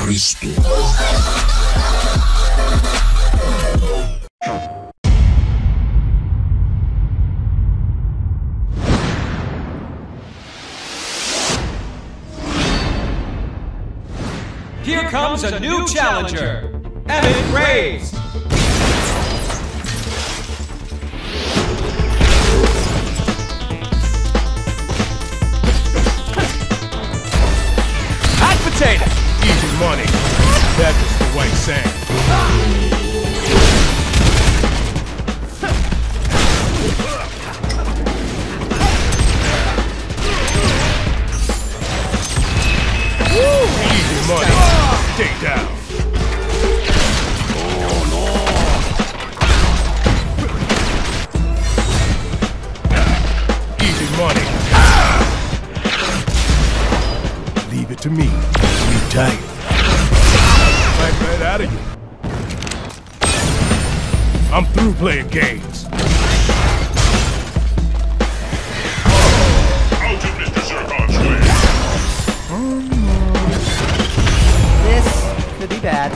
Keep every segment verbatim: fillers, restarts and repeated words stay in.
Cristo. Here comes a new challenger, EMMETT GRAVES. Hot potato. Easy money. That's just the white sand. Easy money. Stay down. Oh no. Easy money. Leave it to me. Be tight. Right, right out of you. I'm through playing games. Out of Mister Zircon's way. This could be bad.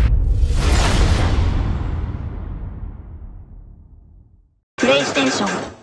PlayStation